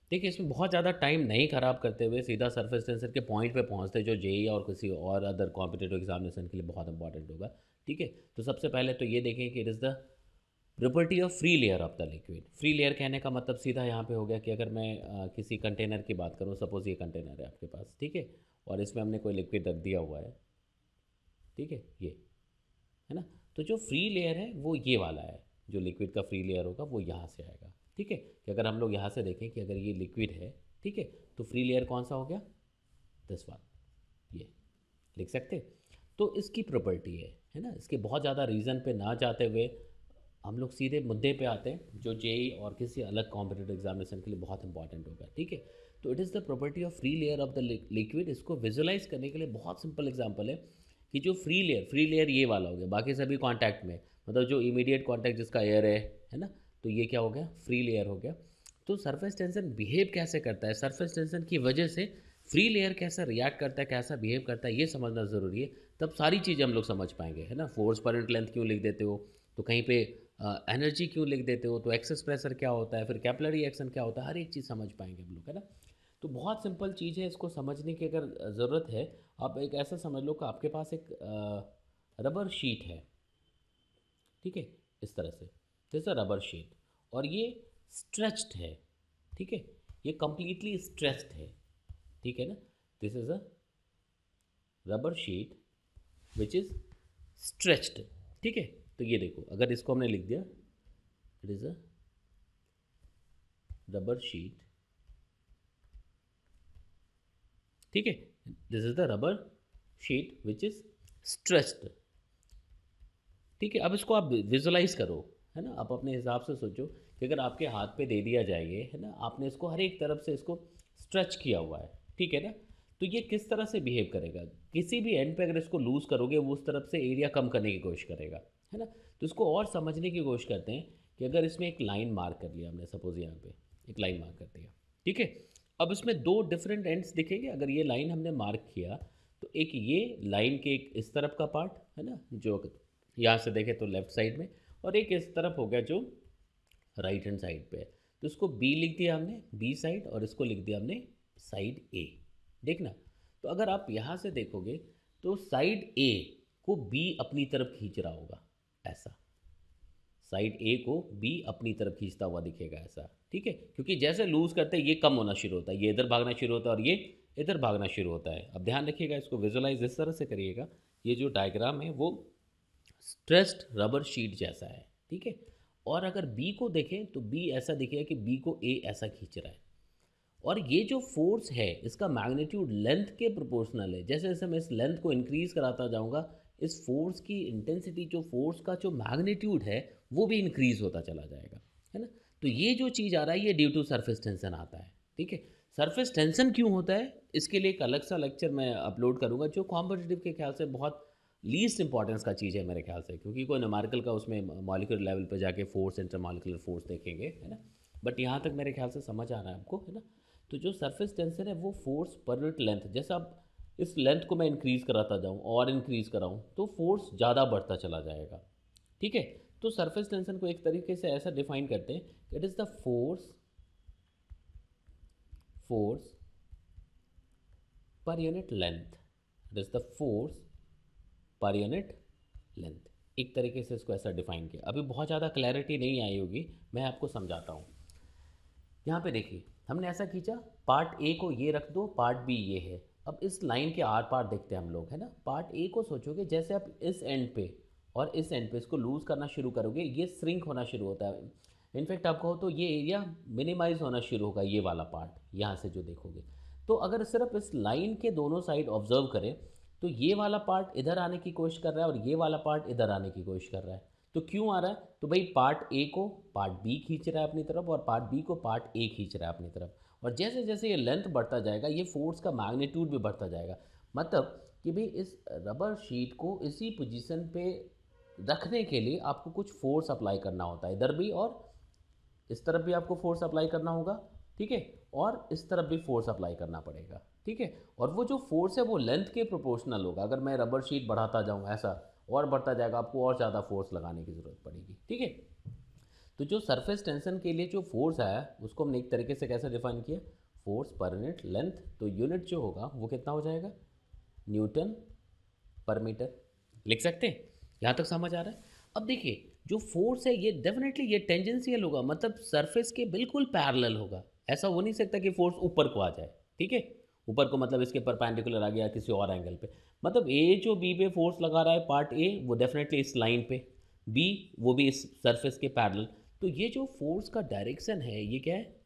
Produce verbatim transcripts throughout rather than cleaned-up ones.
देखिए, इसमें बहुत ज़्यादा टाइम नहीं ख़राब करते हुए सीधा सरफेस टेंसर के पॉइंट पे पहुँचते जो जेईई और किसी और अदर कॉम्पिटिटिव एग्जामिनेशन के लिए बहुत इंपॉर्टेंट होगा। ठीक है? तो सबसे पहले तो ये देखें कि it is the property of free layer of the liquid. Free layer कहने का मतलब सीधा यहाँ पे हो गया कि अगर मैं अ, किसी कंटेनर की बात करूँ, सपोज़ ये कंटेनर है आपके पास, ठीक है? और इसमें हमने कोई लिक्विड रख दिया हुआ है, ठीक है? ये, है ना? तो जो फ्री लेयर है वो ये वाला है, जो लिक्विड का फ्री लेयर होगा वो यहाँ से आएगा, ठीक है? कि अगर हम लोग यहाँ से देखें कि अगर ये लिक्विड है, ठीक है? तो फ्री लेयर कौन सा हो गया? दिस वन, ये लिख सकते। तो इसकी प्रॉपर्टी है है ना? इसके बहुत ज़्यादा रीज़न पे ना जाते हुए हम लोग सीधे मुद्दे पे आते हैं जो जेई और किसी अलग कॉम्पिटिटिव एग्जामिनेशन के लिए बहुत इंपॉर्टेंट होगा, ठीक है? तो it is the property of free layer of the liquid. इसको विजुलाइज करने के लिए बहुत सिंपल एग्जांपल है कि जो फ्री लेयर फ्री लेयर ये वाला हो गया, बाकी सभी कांटेक्ट में, मतलब जो इमीडिएट कांटेक्ट जिसका एयर है है ना? तो ये क्या हो गया? फ्री लेयर हो गया। तो सरफेस टेंशन बिहेव कैसे करता है, सरफेस टेंशन की वजह से फ्री लेयर कैसा रिएक्ट करता है, कैसा बिहेव करता है, ये समझना ज़रूरी है। तब सारी चीज़ें हम लोग समझ पाएंगे, है ना? फोर्स पर यूनिट लेंथ क्यों लिख देते हो, तो कहीं पे एनर्जी क्यों लिख देते हो, तो एक्सेस प्रेशर क्या होता है, फिर कैपिलरी एक्शन क्या होता है, हर एक चीज़ समझ पाएंगे हम लोग, है ना? तो बहुत सिंपल चीज़ है, इसको समझने की अगर ज़रूरत है, आप एक ऐसा समझ लो कि आपके पास एक रबर शीट है, ठीक है? इस तरह से, दिस अ रबर शीट, और ये स्ट्रेच्ड है, ठीक है? ये कंप्लीटली स्ट्रेच्ड है, ठीक है ना? This is a rubber sheet which is stretched, ठीक है? तो ये देखो, अगर इसको हमने लिख दिया, it is a rubber sheet, ठीक है? This is the rubber sheet which is stressed, ठीक है? अब इसको आप विजुलाइज करो, है ना? आप अपने हिसाब से सोचो कि अगर आपके हाथ पे दे दिया जाए ये, है ना? आपने इसको हर एक तरफ से इसको स्ट्रेच किया हुआ है, ठीक है ना? तो ये किस तरह से बिहेव करेगा? किसी भी एंड पे अगर इसको लूज़ करोगे वो उस तरफ से एरिया कम करने की कोशिश करेगा, है ना? तो इसको और समझने की कोशिश करते हैं कि अगर इसमें एक लाइन मार्क कर लिया हमने, सपोज यहाँ पे एक लाइन मार्क कर दिया, ठीक है? अब इसमें दो डिफरेंट एंड्स दिखेंगे। अगर ये लाइन हमने मार्क किया तो एक ये लाइन के एक इस तरफ का पार्ट, है ना, जो यहाँ से देखें तो लेफ्ट साइड में, और एक इस तरफ हो गया जो राइट हैंड साइड पे है। तो इसको बी लिख दिया हमने, बी साइड, और इसको लिख दिया हमने साइड ए। देखना, तो अगर आप यहाँ से देखोगे तो साइड ए को बी अपनी तरफ खींच रहा होगा, ऐसा। साइड ए को बी अपनी तरफ खींचता हुआ दिखेगा, ऐसा, ठीक है? क्योंकि जैसे लूज़ करते हैं ये कम होना शुरू होता है, ये इधर भागना शुरू होता है और ये इधर भागना शुरू होता है। अब ध्यान रखिएगा, इसको विजुलाइज इस तरह से करिएगा, ये जो डायग्राम है वो स्ट्रेस्ड रबर शीट जैसा है, ठीक है? और अगर बी को देखें तो बी ऐसा दिखेगा कि बी को ए ऐसा खींच रहा है, और ये जो फोर्स है इसका मैग्नीट्यूड लेंथ के प्रोपोर्शनल है। जैसे जैसे मैं इस लेंथ को इंक्रीज कराता जाऊंगा, इस फोर्स की इंटेंसिटी, जो फोर्स का जो मैग्नीट्यूड है वो भी इंक्रीज होता चला जाएगा, है ना? तो ये जो चीज़ आ रहा है ये ड्यू टू सरफेस टेंशन आता है, ठीक है? सरफेस टेंशन क्यों होता है इसके लिए एक अलग सा लेक्चर मैं अपलोड करूंगा, जो कॉम्पिटिटिव के ख्याल से बहुत लीस्ट इंपॉर्टेंस का चीज़ है मेरे ख्याल से, क्योंकि कोई न्यूमेरिकल का उसमें मॉलिक्यूलर लेवल पे जाके फोर्स, इंटर मॉलिक्यूलर फोर्स देखेंगे, है ना? बट यहाँ तक मेरे ख्याल से समझ आ रहा है आपको, है ना? तो जो सरफेस टेंशन है वो फोर्स पर यूनिट लेंथ, जैसे अब इस लेंथ को मैं इंक्रीज़ कराता जाऊँ और इंक्रीज़ कराऊँ तो फोर्स ज़्यादा बढ़ता चला जाएगा, ठीक है? तो सरफेस टेंशन को एक तरीके से ऐसा डिफाइन करते हैं, it is the force force per unit length, it is the force per unit length. एक तरीके से इसको ऐसा डिफाइन किया। अभी बहुत ज़्यादा क्लैरिटी नहीं आई होगी, मैं आपको समझाता हूँ। यहाँ पे देखिए, हमने ऐसा खींचा, पार्ट ए को ये रख दो, पार्ट बी ये है। अब इस लाइन के आर पार देखते हैं हम लोग, है ना? पार्ट ए को सोचोगे, जैसे आप इस एंड पे और इस एंड पे इसको लूज़ करना शुरू करोगे, ये श्रिंक होना शुरू होता है। इनफैक्ट आप कहो तो ये एरिया मिनिमाइज होना शुरू होगा, ये वाला पार्ट यहाँ से जो देखोगे। तो अगर सिर्फ इस लाइन के दोनों साइड ऑब्जर्व करें तो ये वाला पार्ट इधर आने की कोशिश कर रहा है और ये वाला पार्ट इधर आने की कोशिश कर रहा है। तो क्यों आ रहा है? तो भाई पार्ट ए को पार्ट बी खींच रहा है अपनी तरफ और पार्ट बी को पार्ट ए खींच रहा है अपनी तरफ, और जैसे जैसे ये लेंथ बढ़ता जाएगा ये फोर्स का मैग्नीट्यूड भी बढ़ता जाएगा। मतलब कि भाई इस रबर शीट को इसी पोजीशन पे रखने के लिए आपको कुछ फोर्स अप्लाई करना होता है, इधर भी और इस तरफ भी आपको फोर्स अप्लाई करना होगा, ठीक है? और इस तरफ भी फोर्स अप्लाई करना पड़ेगा, ठीक है? और वो जो फोर्स है वो लेंथ के प्रोपोर्शनल होगा। अगर मैं रबर शीट बढ़ाता जाऊँ ऐसा और बढ़ता जाएगा, आपको और ज़्यादा फोर्स लगाने की ज़रूरत पड़ेगी, ठीक है? तो जो सरफेस टेंशन के लिए जो फोर्स आया उसको हमने एक तरीके से कैसे डिफाइन किया, फोर्स पर यूनिट लेंथ, तो यूनिट जो होगा वो कितना हो जाएगा, न्यूटन पर मीटर। लिख सकते हैं, यहाँ तक समझ आ रहा है। अब देखिए जो फोर्स है ये डेफिनेटली ये टेंजेंशियल होगा, मतलब सरफेस के बिल्कुल पैरेलल होगा। ऐसा हो नहीं सकता कि फोर्स ऊपर को आ जाए, ठीक है, ऊपर को मतलब इसके परपेंडिकुलर आ गया किसी और एंगल पे। मतलब ए जो बी पे फोर्स लगा रहा है पार्ट ए, वो डेफिनेटली इस लाइन पे, बी वो भी इस सरफेस के पैरेलल। तो ये जो फोर्स का डायरेक्शन है ये क्या है,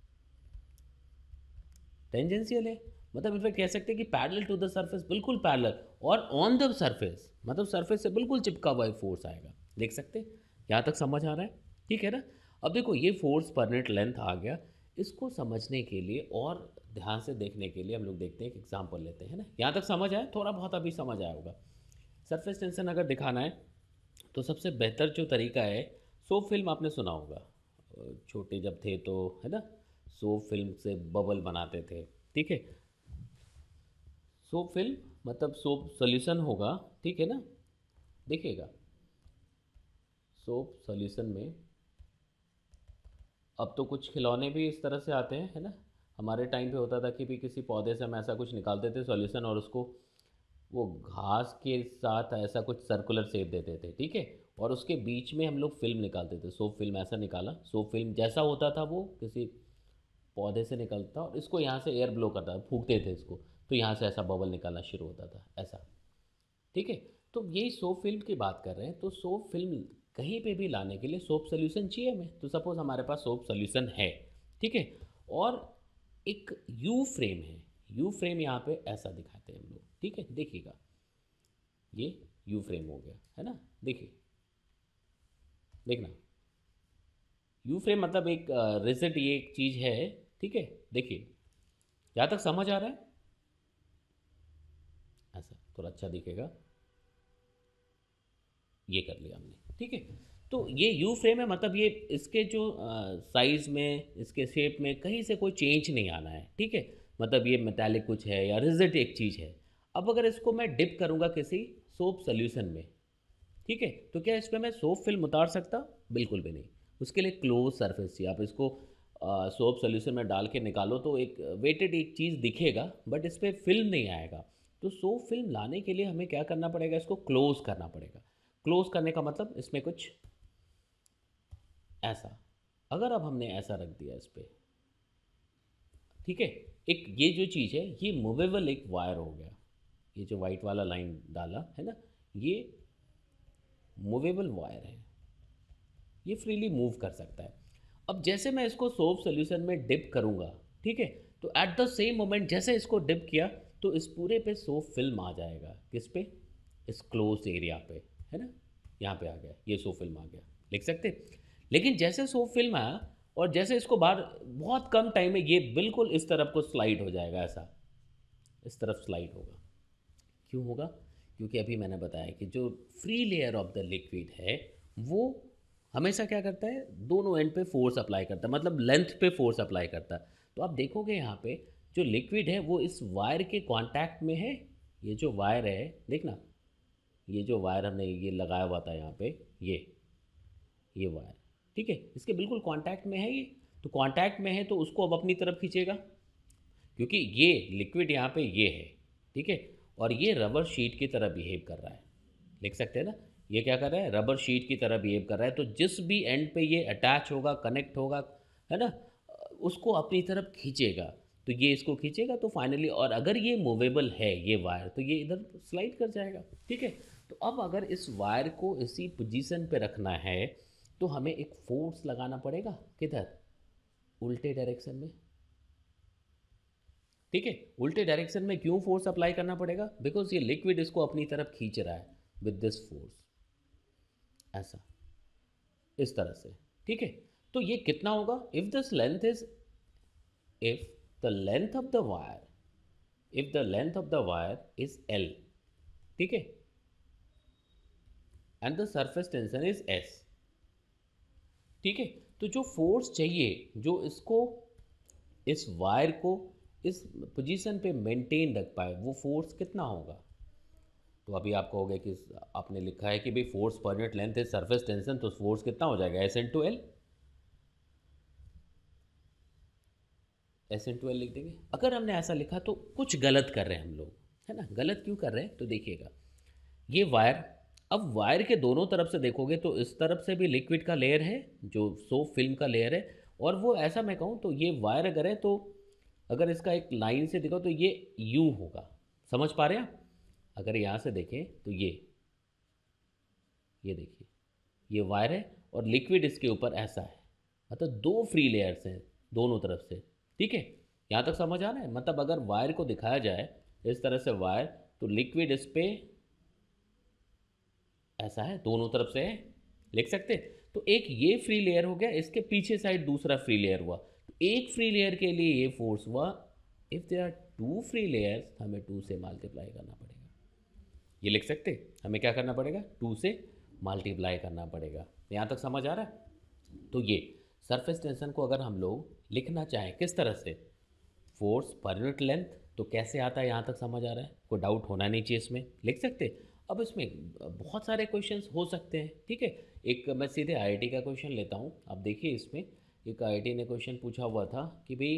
टेंजेंशियल है। मतलब इनफैक्ट कह सकते हैं कि पैरेलल टू द सरफेस, बिल्कुल पैरेलल, और ऑन द सरफेस, मतलब सरफेस से बिल्कुल चिपका हुआ फोर्स आएगा। देख सकते हैं, यहाँ तक समझ आ रहा है, ठीक है ना। अब देखो ये फोर्स पर यूनिट लेंथ आ गया, इसको समझने के लिए और ध्यान से देखने के लिए हम लोग देखते हैं एक एग्जाम्पल लेते हैं ना। यहाँ तक समझ आया, थोड़ा बहुत अभी समझ आया होगा। सरफेस टेंशन अगर दिखाना है तो सबसे बेहतर जो तरीका है, सोप फिल्म आपने सुना होगा, छोटे जब थे तो, है ना, सोप फिल्म से बबल बनाते थे, ठीक है। सोप फिल्म मतलब सोप सॉल्यूशन होगा, ठीक है ना। देखिएगा सोप सॉल्यूशन में अब तो कुछ खिलौने भी इस तरह से आते हैं, है ना। हमारे टाइम पे होता था कि भी किसी पौधे से हम ऐसा कुछ निकालते थे सॉल्यूशन, और उसको वो घास के साथ ऐसा कुछ सर्कुलर शेप देते थे, ठीक है, और उसके बीच में हम लोग फिल्म निकालते थे। सोप फिल्म ऐसा निकाला, सोप फिल्म जैसा होता था वो किसी पौधे से निकलता, और इसको यहाँ से एयर ब्लो करता, फूंकते थे इसको, तो यहाँ से ऐसा बबल निकलना शुरू होता था ऐसा, ठीक है। तो यही सोप फिल्म की बात कर रहे हैं। तो सोप फिल्म कहीं पे भी लाने के लिए सोप सोल्यूशन चाहिए हमें। तो सपोज हमारे पास सोप सोल्यूशन है, ठीक है, और एक यू फ्रेम है। यू फ्रेम यहाँ पे ऐसा दिखाते हैं हम लोग, ठीक है। देखिएगा ये यू फ्रेम हो गया, है ना। देखिए, देखना, यू फ्रेम मतलब एक रिजिड ये एक चीज़ है, ठीक है। देखिए यहाँ तक समझ आ रहा है, ऐसा थोड़ा अच्छा दिखेगा, ये कर लिया हमने, ठीक है। तो ये यू फ्रेम है, मतलब ये इसके जो साइज़ में, इसके शेप में कहीं से कोई चेंज नहीं आना है, ठीक है। मतलब ये मेटालिक कुछ है या रिजिड एक चीज़ है। अब अगर इसको मैं डिप करूँगा किसी सोप सोल्यूशन में, ठीक है, तो क्या इस पर मैं सोप फिल्म उतार सकता, बिल्कुल भी नहीं। उसके लिए क्लोज सरफेस चाहिए। आप इसको सोप सोल्यूशन में डाल के निकालो तो एक वेटेड एक चीज़ दिखेगा, बट इस पर फिल्म नहीं आएगा। तो सोप फिल्म लाने के लिए हमें क्या करना पड़ेगा, इसको क्लोज करना पड़ेगा। क्लोज करने का मतलब इसमें कुछ ऐसा, अगर अब हमने ऐसा रख दिया इस पर, ठीक है, एक ये जो चीज़ है ये मूवेबल एक वायर हो गया। ये जो वाइट वाला लाइन डाला है ना, ये मूवेबल वायर है, ये फ्रीली मूव कर सकता है। अब जैसे मैं इसको सोप सोल्यूशन में डिप करूँगा, ठीक है, तो एट द सेम मोमेंट जैसे इसको डिप किया तो इस पूरे पे सोप फिल्म आ जाएगा। किस पे, इस क्लोज एरिया पे, है ना, यहाँ पे आ गया, ये सोप फिल्म आ गया, लिख सकते। लेकिन जैसे सोप फिल्म आया और जैसे इसको बाहर, बहुत कम टाइम में ये बिल्कुल इस तरफ को स्लाइड हो जाएगा, ऐसा इस तरफ स्लाइड होगा। क्यों होगा, क्योंकि अभी मैंने बताया कि जो free layer of the liquid है वो हमेशा क्या करता है, दोनों एंड पे फोर्स अप्लाई करता है, मतलब लेंथ पे फोर्स अप्लाई करता है। तो आप देखोगे यहाँ पे जो लिक्विड है वो इस वायर के कांटेक्ट में है। ये जो वायर है, देखना, ये जो वायर हमने ये लगाया हुआ था यहाँ पे, ये ये वायर, ठीक है, इसके बिल्कुल कांटेक्ट में है ये। तो कांटेक्ट में है तो उसको अब अपनी तरफ खींचेगा, क्योंकि ये लिक्विड यहाँ पे ये है, ठीक है, और ये रबर शीट की तरह बिहेव कर रहा है। लिख सकते हैं ना, ये क्या कर रहा है, रबर शीट की तरह बिहेव कर रहा है। तो जिस भी एंड पे ये अटैच होगा, कनेक्ट होगा, है ना, उसको अपनी तरफ खींचेगा। तो ये इसको खींचेगा तो फाइनली, और अगर ये मूवेबल है ये वायर, तो ये इधर स्लाइड कर जाएगा, ठीक है। तो अब अगर इस वायर को इसी पोजीशन पे रखना है तो हमें एक फोर्स लगाना पड़ेगा, किधर, उल्टे डायरेक्शन में, ठीक है। उल्टे डायरेक्शन में क्यों फोर्स अप्लाई करना पड़ेगा, बिकॉज ये लिक्विड इसको अपनी तरफ खींच रहा है विद दिस फोर्स, ऐसा, इस तरह से, ठीक है। तो ये कितना होगा, if this length is, if the length of the wire, if the length of the wire is L, ठीक है, and the surface tension is S, ठीक है। तो जो फोर्स चाहिए जो इसको, इस वायर को इस पोजीशन पे मेंटेन रख पाए, वो फोर्स कितना होगा। तो अभी आप कहोगे कि आपने लिखा है कि भाई force per unit length is surface tension, तो फोर्स कितना हो जाएगा, S into L, S into L लिख देंगे। अगर हमने ऐसा लिखा तो कुछ गलत कर रहे हैं हम लोग, है ना। गलत क्यों कर रहे हैं तो देखिएगा, ये वायर, अब वायर के दोनों तरफ से देखोगे तो इस तरफ से भी लिक्विड का लेयर है जो सोप फिल्म का लेयर है, और वो ऐसा मैं कहूँ तो ये वायर अगर है तो अगर इसका एक लाइन से देखो तो ये यूँ होगा, समझ पा रहे हैं आप? अगर यहाँ से देखें तो ये ये देखिए ये वायर है और लिक्विड इसके ऊपर ऐसा है, मतलब दो फ्री लेयर्स हैं दोनों तरफ से, ठीक है। यहाँ तक समझ आ रहा है? मतलब अगर वायर को दिखाया जाए इस तरह से वायर, तो लिक्विड इस पे ऐसा है, दोनों तरफ से है, लिख सकते। तो एक ये फ्री लेयर हो गया, इसके पीछे साइड दूसरा फ्री लेयर हुआ, तो एक फ्री लेयर के लिए ये फोर्स हुआ। If there are two free layers, हमें टू से मल्टीप्लाई करना पड़ेगा, ये लिख सकते। हमें क्या करना पड़ेगा? टू से मल्टीप्लाई करना पड़ेगा। यहाँ तक समझ आ रहा है? तो ये सरफेस टेंशन को अगर हम लोग लिखना चाहें किस तरह से, फोर्स पर यूनिट लेंथ, तो कैसे आता है? यहाँ तक समझ आ रहा है? कोई डाउट होना नहीं चाहिए इसमें, लिख सकते। अब इसमें बहुत सारे क्वेश्चंस हो सकते हैं, ठीक है। एक मैं सीधे आईआईटी का क्वेश्चन लेता हूँ। अब देखिए इसमें एक आईआईटी ने क्वेश्चन पूछा हुआ था कि भाई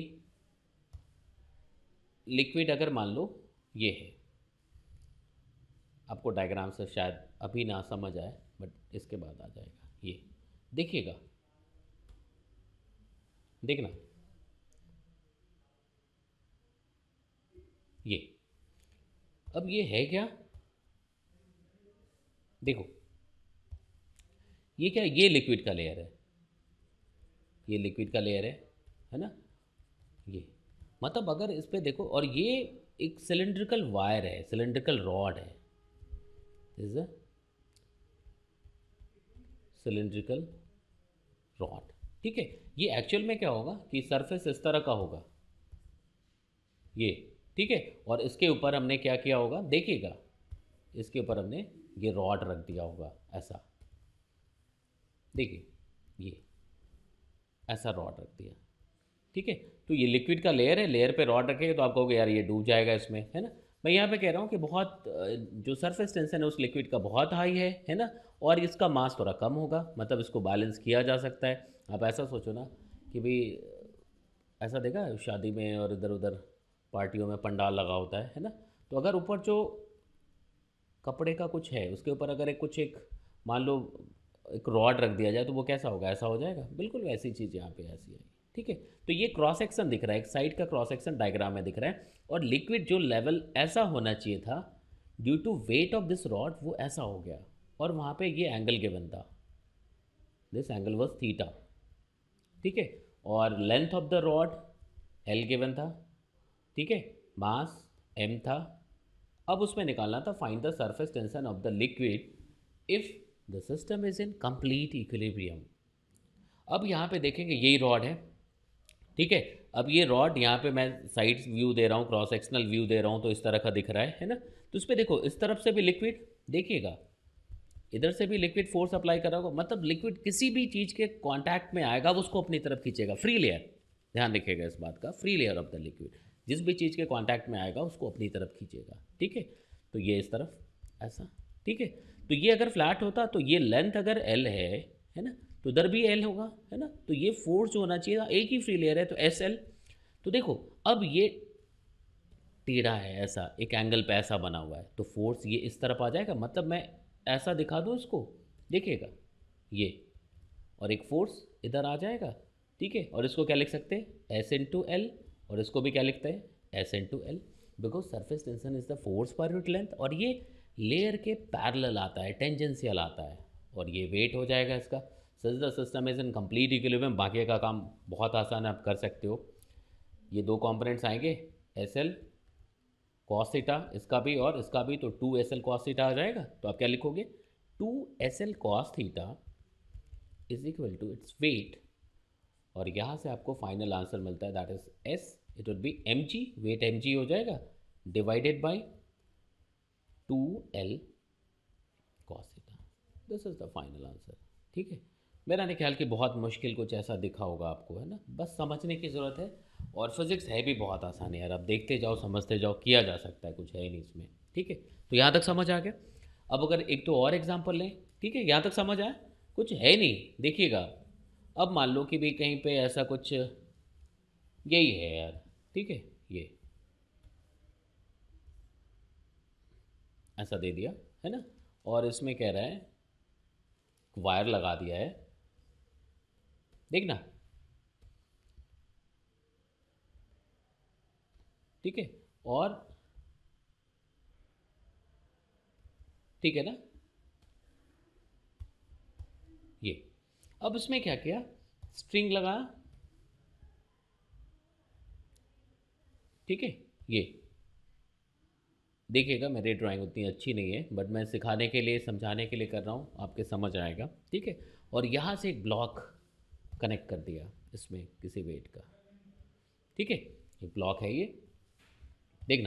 लिक्विड अगर मान लो ये है, आपको डायग्राम से शायद अभी ना समझ आए बट इसके बाद आ जाएगा। ये देखिएगा, देखना ये, अब ये है क्या? देखो ये क्या, ये लिक्विड का लेयर है, ये लिक्विड का लेयर है है ना। ये मतलब अगर इस पे देखो, और ये एक सिलेंड्रिकल वायर है, सिलेंड्रिकल रॉड है, इज अ सिलेंड्रिकल रॉड, ठीक है। ये एक्चुअल में क्या होगा कि सरफेस इस तरह का होगा ये, ठीक है। और इसके ऊपर हमने क्या किया होगा, देखिएगा इसके ऊपर हमने ये रॉड रख दिया होगा ऐसा, देखिए ये ऐसा रॉड रख दिया, ठीक है। तो ये लिक्विड का लेयर है, लेयर पे रॉड रखेंगे तो आप कहोगे यार ये डूब जाएगा इसमें, है ना। मैं यहाँ पे कह रहा हूँ कि बहुत जो सरफेस टेंशन है उस लिक्विड का बहुत हाई है है ना, और इसका मास थोड़ा कम होगा, मतलब इसको बैलेंस किया जा सकता है। आप ऐसा सोचो ना कि भाई ऐसा देखा शादी में और इधर उधर पार्टियों में पंडाल लगा होता है है ना, तो अगर ऊपर जो कपड़े का कुछ है उसके ऊपर अगर एक कुछ एक मान लो एक रॉड रख दिया जाए तो वो कैसा होगा, ऐसा हो जाएगा। बिल्कुल वैसी चीज़ यहाँ पे ऐसी है, ठीक है। तो ये क्रॉस सेक्शन दिख रहा है, एक साइड का क्रॉस सेक्शन डायग्राम में दिख रहा है, और लिक्विड जो लेवल ऐसा होना चाहिए था due to weight of this rod वो ऐसा हो गया, और वहाँ पे ये एंगल गिवन था, दिस एंगल वाज थीटा, ठीक है। और length of the rod L given था, ठीक है। मास एम था। अब उसमें निकालना था find the surface tension of the liquid if the system is in complete equilibrium. अब यहाँ पे देखेंगे यही रॉड है, ठीक है। अब ये रॉड यहाँ पे मैं साइड व्यू दे रहा हूँ, क्रॉस सेक्शनल व्यू दे रहा हूँ, तो इस तरह का दिख रहा है है ना। तो इस पर देखो इस तरफ से भी लिक्विड, देखिएगा इधर से भी लिक्विड फोर्स अप्लाई कर रहा होगा, मतलब लिक्विड किसी भी चीज़ के कांटेक्ट में आएगा वो उसको अपनी तरफ खींचेगा, फ्री लेयर, ध्यान रखिएगा इस बात का, free layer of the liquid जिस भी चीज़ के कांटेक्ट में आएगा उसको अपनी तरफ खींचेगा, ठीक है। तो ये इस तरफ ऐसा, ठीक है। तो ये अगर फ्लैट होता तो ये लेंथ अगर एल है है ना, तो इधर भी एल होगा, है ना। तो ये फोर्स जो होना चाहिए था, एक ही फ्री लेयर है तो एस एल। तो देखो अब ये टेढ़ा है ऐसा, एक एंगल पे ऐसा बना हुआ है, तो फोर्स ये इस तरफ आ जाएगा, मतलब मैं ऐसा दिखा दूँ इसको, देखिएगा ये, और एक फोर्स इधर आ जाएगा, ठीक है। और इसको क्या लिख सकते हैं, एस इन टू एल, और इसको भी क्या लिखते हैं, S into L, because surface tension is the force per unit length, और ये लेयर के पैरेलल आता है, टेंजेंशियल आता है, और ये वेट हो जाएगा इसका। Such the system is in complete equilibrium, बाकी का काम बहुत आसान है, आप कर सकते हो। ये दो कंपोनेंट्स आएंगे, एस एल कॉस थीटा इसका भी और इसका भी, तो two S L cos theta आ जाएगा। तो आप क्या लिखोगे, two S L cos theta is equal to its weight, और यहाँ से आपको फाइनल आंसर मिलता है, that is S, it would be M G, weight M G हो जाएगा, divided by two L cos theta, this is the final answer, ठीक है। मेरा नहीं ख्याल कि बहुत मुश्किल कुछ ऐसा दिखा होगा आपको, है ना, बस समझने की ज़रूरत है। और फिजिक्स है भी बहुत आसान है यार, आप देखते जाओ समझते जाओ, किया जा सकता है, कुछ है नहीं इसमें, ठीक है। तो यहाँ तक समझ आ गया। अब अगर एक तो और एग्जांपल लें, ठीक है, यहाँ तक समझ आया, कुछ है नहीं, देखिएगा। अब मान लो कि भाई कहीं पे ऐसा कुछ यही है यार, ठीक है, ये ऐसा दे दिया है ना, और इसमें कह रहा है वायर लगा दिया है, देखना, ठीक है, और ठीक है ना, ये अब इसमें क्या किया, स्ट्रिंग लगाया, ठीक है, ये देखिएगा मेरी ड्राइंग उतनी अच्छी नहीं है, बट मैं सिखाने के लिए समझाने के लिए कर रहा हूँ, आपके समझ आएगा, ठीक है। और यहाँ से एक ब्लॉक कनेक्ट कर दिया इसमें किसी वेट का, ठीक है, ये ब्लॉक है, ये देखना,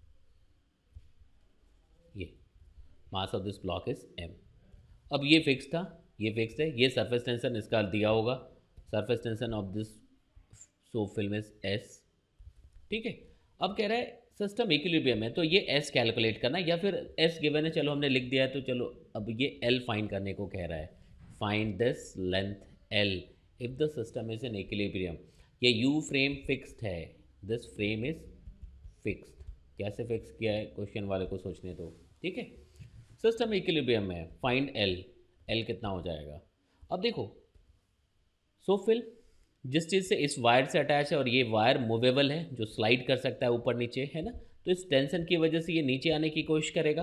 ये mass of this block is M. अब ये फिक्स था, ये फिक्स है, ये सरफेस टेंशन इसका दिया होगा, surface tension of this soap film is S, ठीक है। अब कह रहा है सिस्टम इक्विलिब्रियम है, तो ये एस कैलकुलेट करना, या फिर एस गिवन है, चलो हमने लिख दिया है, तो चलो अब ये एल फाइंड करने को कह रहा है, find this length L if the system is in equilibrium. ये यू फ्रेम फिक्स्ड है, दिस फ्रेम इज फिक्स्ड, कैसे फिक्स किया है क्वेश्चन वाले को सोचने दो, ठीक है। सिस्टम इक्विलिब्रियम में फाइंड एल, एल कितना हो जाएगा। अब देखो, सो फिल्म जिस चीज़ से इस वायर से अटैच है, और ये वायर मूवेबल है जो स्लाइड कर सकता है ऊपर नीचे, है ना, तो इस टेंशन की वजह से ये नीचे आने की कोशिश करेगा,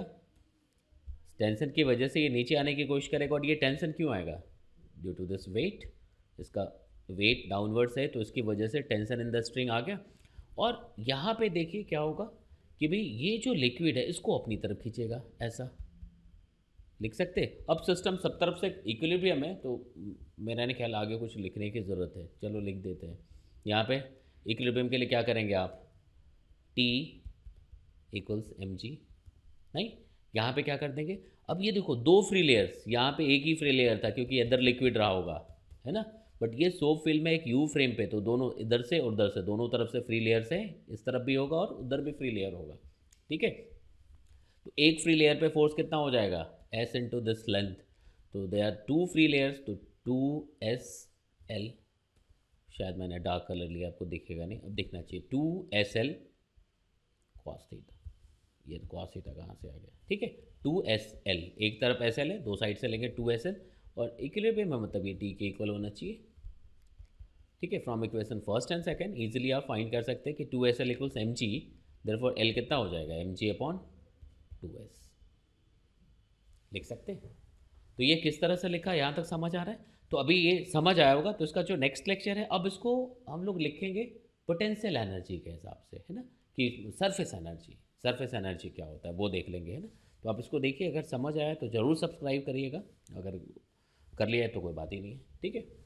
टेंशन की वजह से ये नीचे आने की कोशिश करेगा, और ये टेंशन क्यों आएगा, ड्यू टू दिस वेट, इसका वेट डाउनवर्ड्स है, तो इसकी वजह से टेंशन इन द स्ट्रिंग आ गया। और यहाँ पे देखिए क्या होगा कि भाई ये जो लिक्विड है इसको अपनी तरफ खींचेगा, ऐसा लिख सकते। अब सिस्टम सब तरफ से इक्विलिब्रियम है, तो मेरा नहीं ख्याल आगे कुछ लिखने की ज़रूरत है, चलो लिख देते हैं। यहाँ पे इक्विलिब्रियम के लिए क्या करेंगे आप, T इक्वल्स एम जी, नहीं, यहाँ पे क्या कर देंगे, अब ये देखो दो फ्री लेयर्स, यहाँ पे एक ही फ्री लेयर था क्योंकि इधर लिक्विड रहा होगा, है ना, बट ये सोप फिल्म है एक यू फ्रेम पे, तो दोनों इधर से और उधर से दोनों तरफ से फ्री लेयर्स है, इस तरफ भी होगा और उधर भी फ्री लेयर होगा, ठीक है। तो एक फ्री लेयर पे फोर्स कितना हो जाएगा, एस इंटू दिस लेंथ, तो they are two free layers, तो टू एस एल, शायद मैंने डार्क कलर लिया, आपको दिखेगा नहीं, अब दिखना चाहिए, two S L cos theta, ये कॉस थीटा कहाँ से आ गया, ठीक है, टू एस एल, एक तरफ एस एल है, दो साइड से लेंगे टू एस एल, और इक्विलिब्रियम में मतलब ये टी के इक्वल होना चाहिए, ठीक है। From equation first and second easily आप फाइंड कर सकते हैं कि two S L equals M G, therefore L कितना हो जाएगा, M G upon two S, लिख सकते हैं। तो ये किस तरह से लिखा, यहाँ तक समझ आ रहा है, तो अभी ये समझ आया होगा, तो इसका जो नेक्स्ट लेक्चर है, अब इसको हम लोग लिखेंगे पोटेंशियल एनर्जी के हिसाब से, है ना, कि सरफेस एनर्जी, सरफेस एनर्जी क्या होता है वो देख लेंगे, है ना। तो आप इसको देखिए, अगर समझ आया तो ज़रूर सब्सक्राइब करिएगा, अगर कर लिया है तो कोई बात ही नहीं है, ठीक है।